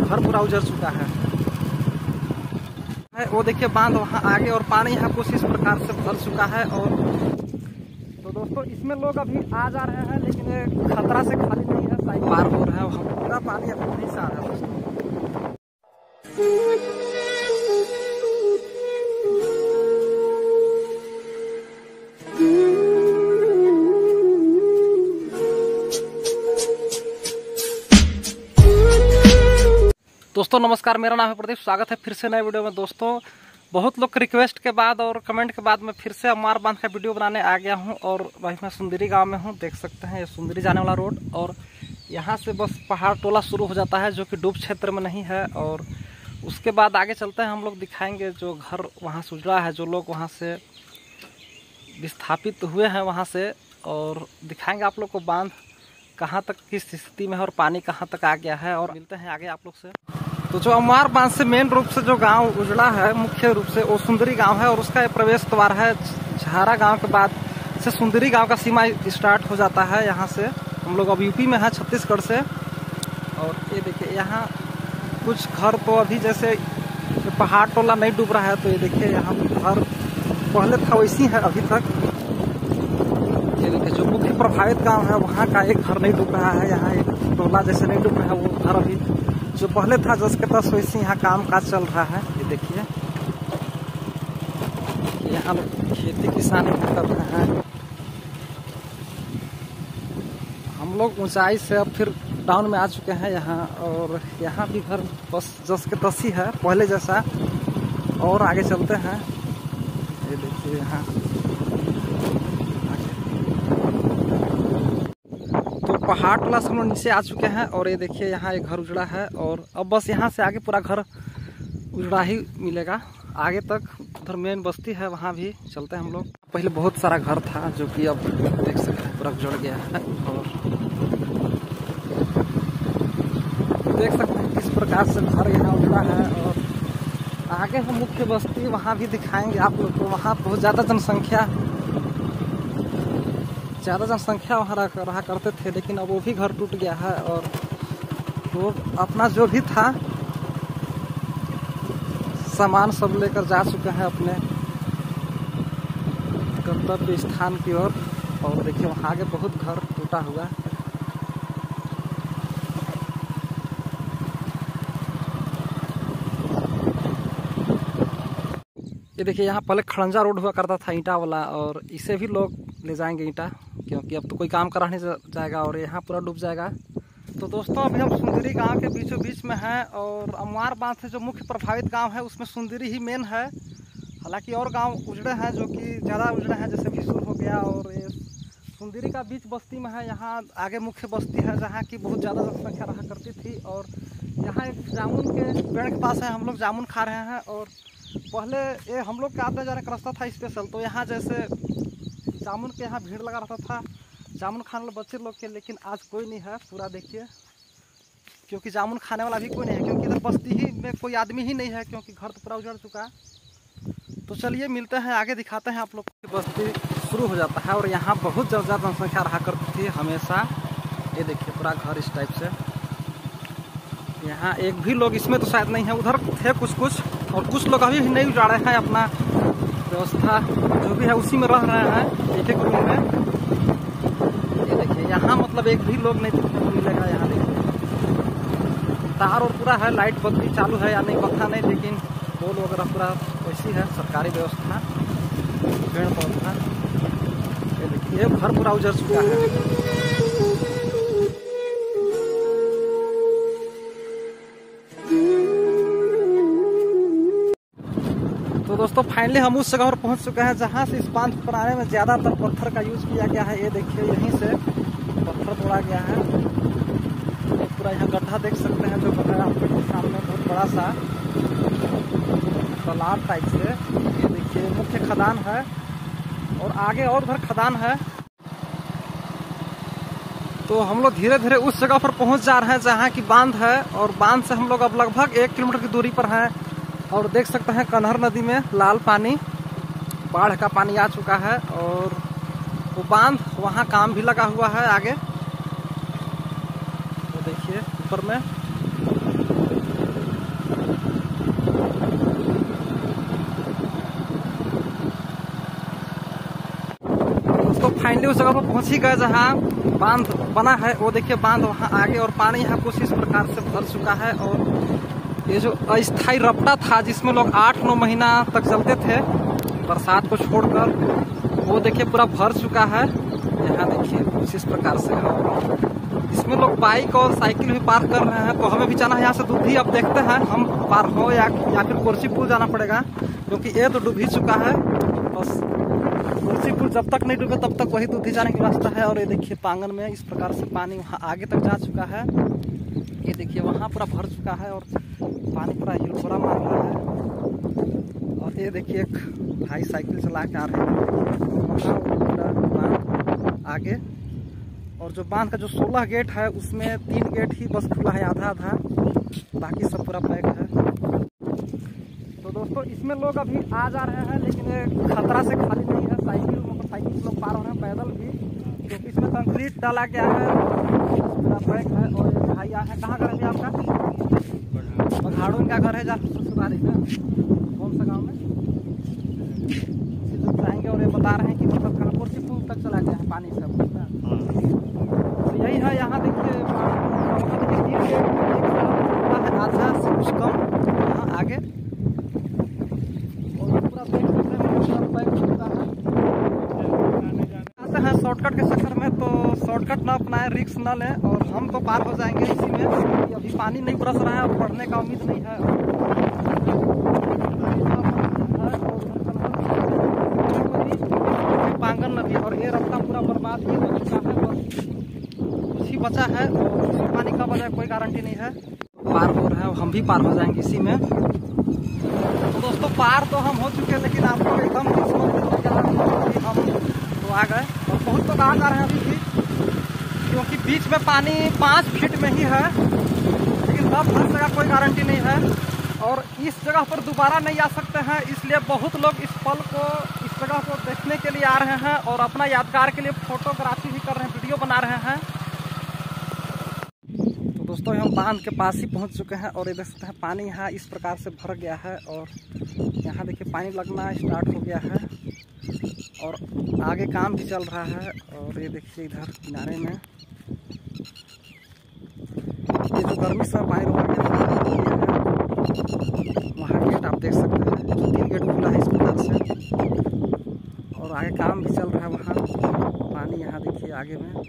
घर पूरा उजड़ चुका है। वो देखिए बांध वहाँ आगे और पानी यहाँ कुछ इस प्रकार से भर चुका है। और तो दोस्तों इसमें लोग अभी आ जा रहे हैं, लेकिन ये खतरा से खाली नहीं है, शायद पार हो रहा है। पूरा पानी अब वहीं से आ रहा है दोस्तों। दोस्तों नमस्कार, मेरा नाम है प्रदीप। स्वागत है फिर से नए वीडियो में। दोस्तों बहुत लोग के रिक्वेस्ट के बाद और कमेंट के बाद मैं फिर से अमार बांध का वीडियो बनाने आ गया हूं। और भाई मैं सुंदरी गांव में हूं, देख सकते हैं ये सुंदरी जाने वाला रोड। और यहां से बस पहाड़ टोला शुरू हो जाता है, जो कि डूब क्षेत्र में नहीं है। और उसके बाद आगे चलते हैं, हम लोग दिखाएंगे जो घर वहाँ से उजड़ा है, जो लोग वहाँ से विस्थापित हुए हैं वहाँ से, और दिखाएंगे आप लोग को बांध कहाँ तक किस स्थिति में है और पानी कहाँ तक आ गया है। और मिलते हैं आगे आप लोग से। तो जो अमार बांध से मेन रूप से जो गांव उजड़ा है मुख्य रूप से, वो सुंदरी गांव है। और उसका ये प्रवेश द्वार है झारा गांव के बाद से सुंदरी गांव का सीमा स्टार्ट हो जाता है। यहाँ से हम लोग अब यूपी में है, छत्तीसगढ़ से। और ये देखिए यहाँ कुछ घर तो अभी जैसे पहाड़ टोला नहीं डूब रहा है, तो ये देखिए यहाँ घर पहले था वैसी है अभी तक। ये देखिए जो मुख्य प्रभावित गाँव है वहाँ का एक घर नहीं डूब रहा है। यहाँ एक टोला जैसे नहीं डूब रहा है, वो घर अभी जो पहले था जस के तस वैसे यहाँ काम काज चल रहा है। ये देखिए यहाँ लोग खेती किसानी कर रहे हैं। हम लोग ऊंचाई से अब फिर टाउन में आ चुके हैं यहाँ। और यहाँ भी घर बस जस के तस ही है पहले जैसा। और आगे चलते हैं, ये देखिए यहाँ पहाड़ टोला से हम लोग नीचे आ चुके हैं। और ये देखिए यहाँ एक घर उजड़ा है। और अब बस यहाँ से आगे पूरा घर उजड़ा ही मिलेगा आगे तक। उधर मेन बस्ती है, वहाँ भी चलते हैं हम लोग। पहले बहुत सारा घर था जो कि अब देख सकते हैं पूरा उजड़ गया है। और देख सकते हैं किस प्रकार से घर यहाँ उजड़ा है। और आगे हम मुख्य बस्ती वहाँ भी दिखाएंगे आप लोग को। वहाँ बहुत ज़्यादा जनसंख्या वहाँ रहा करते थे, लेकिन अब वो भी घर टूट गया है। और वो अपना जो भी था सामान सब लेकर जा चुके हैं अपने गंतव्य स्थान की ओर। और देखिए वहाँ आगे बहुत घर टूटा हुआ। ये देखिए यहाँ पहले खड़ंजा रोड हुआ करता था ईंटा वाला, और इसे भी लोग ले जाएंगे ईंटा, क्योंकि अब तो कोई काम करा नहीं जाएगा और यहाँ पूरा डूब जाएगा। तो दोस्तों अभी हम सुंदरी गांव के बीचों बीच में हैं। और अमार बांध से जो मुख्य प्रभावित गांव है उसमें सुंदरी ही मेन है। हालांकि और गांव उजड़े हैं जो कि ज़्यादा उजड़े हैं, जैसे भीसुर हो गया। और ये सुंदरी का बीच बस्ती में है। यहाँ आगे मुख्य बस्ती है जहाँ की बहुत ज़्यादा जनसंख्या रहा करती थी। और यहाँ एक जामुन के पेड़ के पास है, हम लोग जामुन खा रहे हैं। और पहले ये हम लोग का आने जाने का रास्ता था स्पेशल, तो यहाँ जैसे जामुन के यहाँ भीड़ लगा रहता था जामुन खाने वाले बच्चे लोग के। लेकिन आज कोई नहीं है पूरा, देखिए, क्योंकि जामुन खाने वाला भी कोई नहीं है, क्योंकि इधर बस्ती ही में कोई आदमी ही नहीं है, क्योंकि घर तो पूरा उजड़ चुका है। तो चलिए मिलते हैं आगे, दिखाते हैं आप लोग की बस्ती शुरू हो जाता है। और यहाँ बहुत ज़्यादा जनसंख्या रहा करती थी हमेशा। ये देखिए पूरा घर इस टाइप से। यहाँ एक भी लोग इसमें तो शायद नहीं है, उधर थे कुछ। और कुछ लोग अभी भी नहीं उजाड़े हैं, अपना व्यवस्था जो भी है उसी में रह रहे हैं एक एक रूम में। ये देखिए यहाँ मतलब एक भी लोग नहीं देखने को मिलेगा। यहाँ देखिए तार और पूरा है, लाइट बत्ती चालू है या नहीं पता नहीं, लेकिन पोल वगैरह पूरा वैसी है सरकारी व्यवस्था, पेड़ पौधा। ये देखिए घर पूरा उजड़ चुका है। तो दोस्तों फाइनली हम उस जगह पर पहुंच चुके हैं जहां से इस बांध बनाने में ज़्यादातर पत्थर का यूज किया गया है। ये देखिए यहीं से पत्थर तोड़ा गया है। पूरा यहाँ गड्ढा देख सकते हैं जो बना है आपके सामने, बहुत बड़ा सा तालाब टाइप से। ये देखिए मुख्य खदान है और आगे और उधर खदान है। तो हम लोग धीरे धीरे उस जगह पर पहुंच जा रहे हैं जहाँ की बांध है। और बांध से हम लोग अब लगभग 1 किलोमीटर की दूरी पर हैं। और देख सकते हैं कन्हर नदी में लाल पानी, बाढ़ का पानी आ चुका है। और वो बांध वहाँ काम भी लगा हुआ है आगे, तो देखिए ऊपर में फाइनली उस जगह पर पहुंच ही गए जहाँ बांध बना है। वो देखिए बांध वहाँ आगे, और पानी यहाँ कुछ इस प्रकार से भर चुका है। और ये जो अस्थायी रपटा था जिसमें लोग 8-9 महीना तक चलते थे बरसात को छोड़कर, वो देखिए पूरा भर चुका है। यहाँ देखिए कुछ इस प्रकार से इसमें लोग बाइक और साइकिल भी पार कर रहे हैं। तो हमें भी जाना है यहाँ से दूधी। अब देखते हैं हम पार हो या फिर कोरसी पुल जाना पड़ेगा, क्योंकि ये तो डूब ही चुका है। बस कोरसी पुल जब तक नहीं डूबे तब तक वही दूधी जाने की रास्ता है। और ये देखिए पांगन में इस प्रकार से पानी वहाँ आगे तक जा चुका है। ये देखिए वहाँ पूरा भर चुका है और पानी पूरा हिलफोरा मार रहा है। और ये देखिए एक भाई साइकिल चला के आ रहे हैं आगे। और जो बांध का जो 16 गेट है उसमें 3 गेट ही बस खुला है, आधा आधा, बाकी सब पूरा पैक है। तो दोस्तों इसमें लोग अभी आ जा रहे हैं, लेकिन ये खतरा से खाली नहीं है। साइकिल मोटरसाइकिल से लोग पार हो रहे हैं, पैदल भी, क्योंकि इसमें कंक्रीट डाला गया है, पूरा पैक है। और ये भाई यहाँ है, कहाँ घर है आपका? बघाड़ू इनका घर है, जा सुधारी है। कौन सा गाँव में जाएंगे? और ये बता रहे हैं कि मतलब कोरसी पुल तक चला गया है पानी सब। तो यही है, यहाँ देखिए आधा से कुछ कम यहाँ आगे। और पूरा है शॉर्टकट के चक्कर में, तो शॉर्टकट ना अपनाएं, रिस्क ना लें। और हम तो पार हो जाएंगे इसी में, क्योंकि अभी पानी नहीं बरस रहा है और बढ़ने का उम्मीद नहीं है। पांगन नदी और ये रास्ता पूरा बर्बाद ही हो चुका है, कुछ ही बचा है। और पानी कब आ जाए कोई गारंटी नहीं है। पार हो रहा है, हम भी पार हो जाएंगे इसी में। तो दोस्तों पार तो हम हो चुके हैं, लेकिन आप लोग एकदम हम तो आ गए। और बहुत लोग आ जा रहे हैं अभी भी, क्योंकि बीच में पानी 5 फीट में ही है, लेकिन कब हर जगह कोई गारंटी नहीं है। और इस जगह पर दोबारा नहीं आ सकते हैं, इसलिए बहुत लोग इस पल को, इस जगह को देखने के लिए आ रहे हैं और अपना यादगार के लिए फोटोग्राफी भी कर रहे हैं, वीडियो बना रहे हैं। तो दोस्तों हम बांध के पास ही पहुंच चुके हैं और ये देख सकते हैं पानी यहाँ इस प्रकार से भर गया है। और यहाँ देखिए पानी लगना स्टार्ट हो गया है और आगे काम भी चल रहा है। और ये देखिए इधर किनारे में ये जो गर्मी से पानी रुका गया है, वहाँ गेट आप देख सकते हैं, 3 गेट खुला है इस प्रकार से। और आगे काम भी चल रहा है वहाँ। पानी यहाँ देखिए आगे में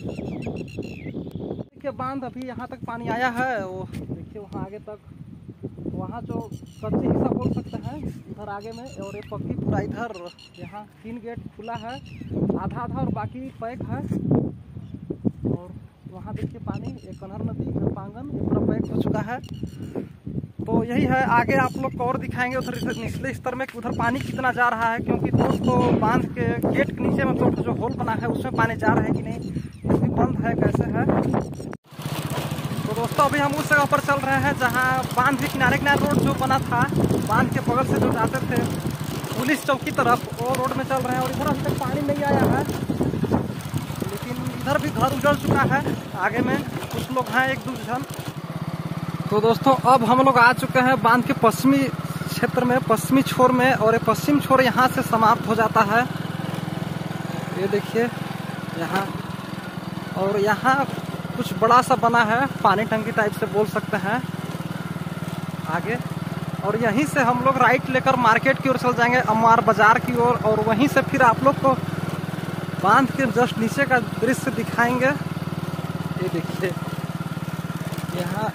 देखिए बांध अभी यहाँ तक पानी आया है। वो देखिए वहाँ आगे तक, वहाँ जो कच्चे हिस्सा बोल सकते हैं इधर आगे में। और ये पक्की पूरा इधर, यहाँ 3 गेट खुला है, आधा आधा और बाकी पैक है। और वहाँ देखिए पानी, एक कन्हर नदी, इधर पांगन, ये पूरा पैक हो चुका है। तो यही है, आगे आप लोग को और दिखाएंगे उधर निचले स्तर में उधर पानी कितना जा रहा है, क्योंकि दोस्तों बांध के गेट के नीचे में तो जो होल बना है उसमें पानी जा रहा है कि नहीं, ये बंद है कैसे है। तो दोस्तों अभी हम उस जगह पर चल रहे हैं जहाँ बांध के किनारे किनारे रोड जो बना था, बांध के बगल से जो जाते थे पुलिस चौक की तरफ, वो रोड में चल रहे हैं। और इधर अभी तक पानी नहीं आया है, लेकिन इधर भी घर उजड़ चुका है। आगे में कुछ लोग हैं, 1-2 जन। तो दोस्तों अब हम लोग आ चुके हैं बांध के पश्चिमी क्षेत्र में, पश्चिमी छोर में। और ये पश्चिम छोर यहाँ से समाप्त हो जाता है, ये देखिए यहाँ। और यहाँ कुछ बड़ा सा बना है, पानी टंकी टाइप से बोल सकते हैं आगे। और यहीं से हम लोग राइट लेकर मार्केट की ओर चल जाएंगे, अमवार बाजार की ओर। और वहीं से फिर आप लोग को बांध के जस्ट नीचे का दृश्य दिखाएंगे। ये देखिए यहाँ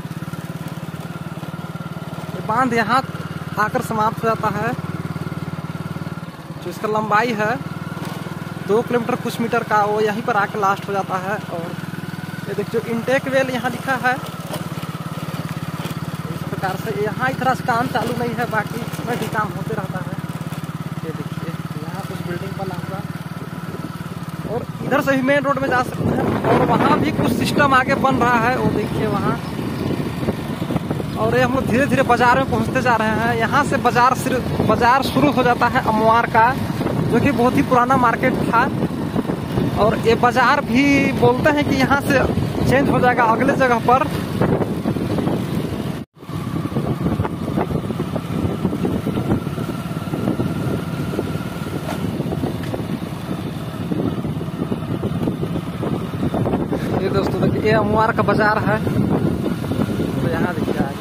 बांध यहाँ आकर समाप्त हो जाता है। जो इसका लंबाई है 2 किलोमीटर कुछ मीटर का, वो यहीं पर आकर लास्ट हो जाता है। और ये देखिए जो इंटेक वेल यहाँ लिखा है, इस प्रकार से यहाँ इतना काम चालू नहीं है, बाकी इसमें भी काम होते रहता है। ये देखिए यहाँ कुछ बिल्डिंग बना हुआ, और इधर से भी मेन रोड में जा सकते हैं। और वहाँ भी कुछ सिस्टम आगे बन रहा है, वो देखिए वहाँ। और ये हम लोग धीरे धीरे बाजार में पहुंचते जा रहे हैं। यहाँ से बाजार शुरू हो जाता है अमवार का, जो कि बहुत ही पुराना मार्केट था। और ये बाजार भी बोलते हैं कि यहाँ से चेंज हो जाएगा अगले जगह पर। ये अमवार का बाजार है। तो यहाँ देखिए आगे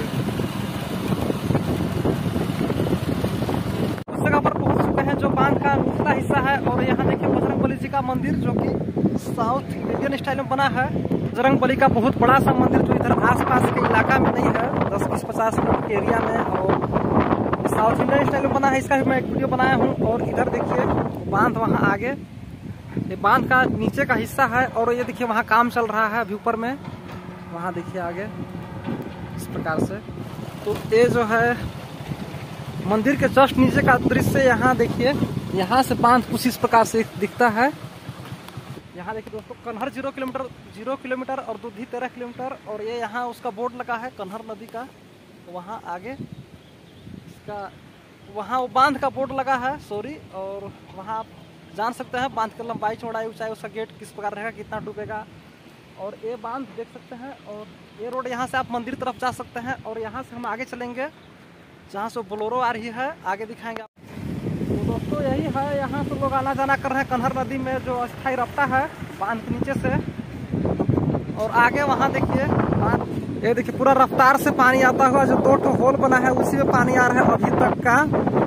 उस जगह पर पहुंच चुके हैं जो बांध का निचला हिस्सा है। और यहाँ देखिए बजरंगबली जी का मंदिर जो कि साउथ इंडियन स्टाइल में बना है। बजरंगबली का बहुत बड़ा सा मंदिर जो इधर आसपास के इलाका में नहीं है, 10-20-50 किलोमीटर के एरिया में, और साउथ इंडियन स्टाइल में बना है। इसका भी मैं एक वीडियो बनाया हूँ। और इधर देखिए बांध वहाँ आगे, ये बांध का नीचे का हिस्सा है। और ये देखिए वहाँ काम चल रहा है अभी ऊपर में, वहाँ देखिए आगे इस प्रकार से। तो ये जो है मंदिर के जस्ट नीचे का दृश्य, यहाँ देखिए, यहाँ से बांध कुछ इस प्रकार से दिखता है। यहाँ देखिए दोस्तों कन्हर 0 किलोमीटर और दुधी 13 किलोमीटर। और ये यहाँ उसका बोर्ड लगा है कन्हर नदी का, वहाँ आगे इसका, वहाँ वो बांध का बोर्ड लगा है, सॉरी। और वहाँ आप जान सकते हैं बांध की लंबाई चौड़ाई ऊंचाई, उसका गेट किस प्रकार रहेगा, कितना डूबेगा। और ये बांध देख सकते हैं। और ये रोड यहाँ से आप मंदिर तरफ जा सकते हैं। और यहाँ से हम आगे चलेंगे जहाँ से बोलोरो आ रही है, आगे दिखाएंगे आप। तो दोस्तों यही है, यहाँ से लोग आना जाना कर रहे हैं कन्हर नदी में जो अस्थायी रास्ता है बांध के नीचे से। और आगे वहाँ देखिए बांध, ये देखिए पूरा रफ्तार से पानी आता हुआ, जो 2 होल बना है उसी में पानी आ रहा है अभी तक का।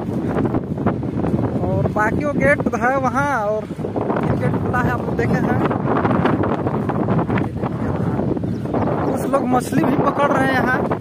और बाकी वो गेट है वहाँ, और 3 गेट खुला है, आप लोग देखे हैं। कुछ लोग मछली भी पकड़ रहे हैं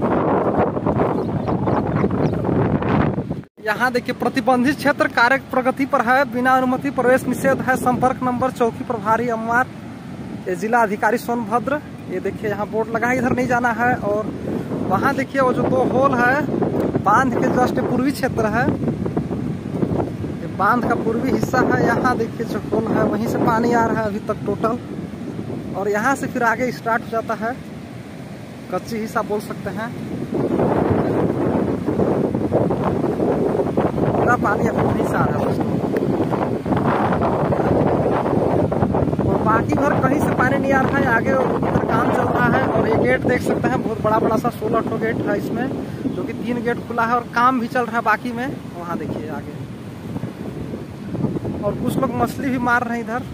यहाँ देखिए प्रतिबंधित क्षेत्र कार्य प्रगति पर है, बिना अनुमति प्रवेश निषेध है। संपर्क नंबर चौकी प्रभारी अमवार, ये जिला अधिकारी सोनभद्र। ये देखिए यहाँ बोर्ड लगा है, इधर नहीं जाना है। और वहाँ देखिए वो जो 2 होल है बांध के जस्ट पूर्वी क्षेत्र है, ये बांध का पूर्वी हिस्सा है। यहाँ देखिए जो होल है वहीं से पानी आ रहा है अभी तक टोटल। और यहाँ से फिर आगे स्टार्ट हो जाता है, कच्ची हिस्सा बोल सकते हैं। पूरा पानी अब वहीं से आ रहा है दोस्तों, और बाकी घर कहीं से पानी नहीं आ रहा है। आगे उधर काम चल रहा है। और ये गेट देख सकते हैं, बहुत बड़ा सा 16 गेट है इसमें, जो कि 3 गेट खुला है। और काम भी चल रहा है बाकी में, वहाँ देखिए आगे। और कुछ लोग मछली भी मार रहे हैं इधर।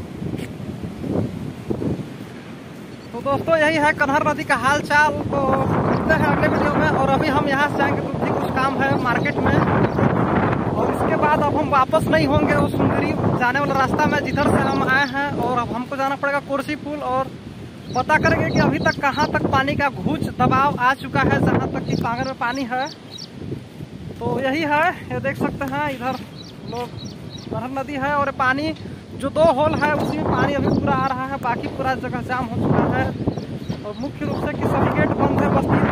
तो दोस्तों यही है कन्हर नदी का हाल चाल। तो मिलते हैं अगले वीडियो में। और अभी हम यहाँ से जाएंगे तो भी कुछ काम है मार्केट में, और इसके बाद अब हम वापस नहीं होंगे उस सुंदरी जाने वाला रास्ता में जिधर से हम आए हैं। और अब हमको जाना पड़ेगा कोरसी पुल, और पता करेंगे कि अभी तक कहाँ तक पानी का घूच दबाव आ चुका है, जहाँ तक कि कांगर में पानी है। तो यही है, ये देख सकते हैं इधर लोग, कन्हर नदी है। और पानी जो 2 होल है उसी में पानी अभी पूरा आ रहा है, बाकी पूरा जगह जाम हो चुका है। और मुख्य रूप से कि सभी गेट बंद है, बस्ती